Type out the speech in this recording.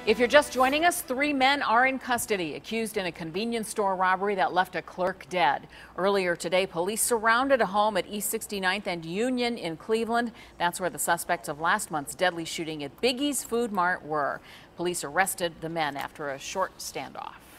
If you're just joining us, 3 men are in custody, accused in a convenience store robbery that left a clerk dead. Earlier today, police surrounded a home at East 69th and Union in Cleveland. That's where the suspects of last month's deadly shooting at Biggie's Food Mart were. Police arrested the men after a short standoff.